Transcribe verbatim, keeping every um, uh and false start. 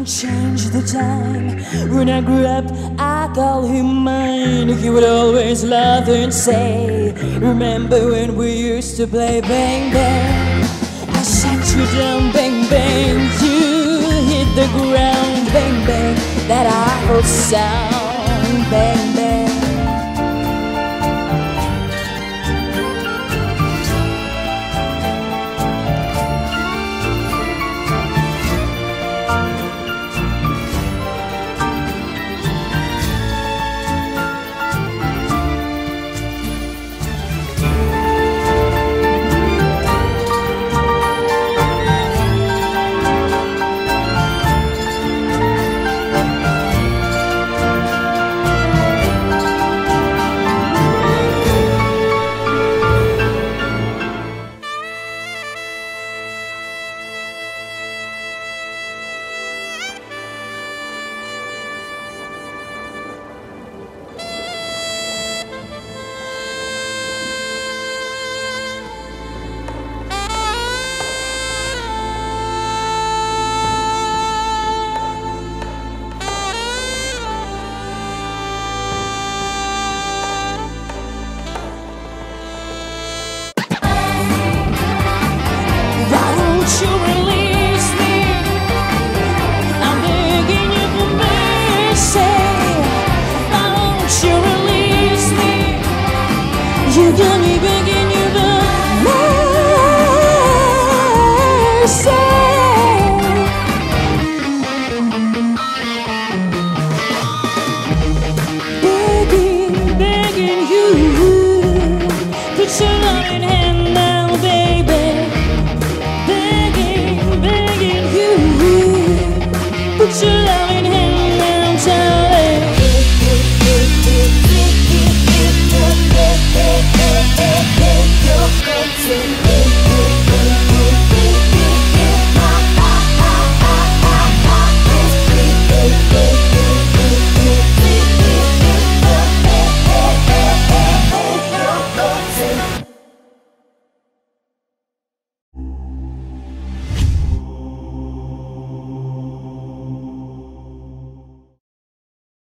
can change the time. When I grew up, I called him mine. He would always laugh and say, remember when we used to play bang bang? I shot you down, bang bang. You hit the ground, bang bang. That awful sound, bang bang. You got me begging you the mercy. Begging, begging you, put your loving hand now, baby. Begging, begging you, put your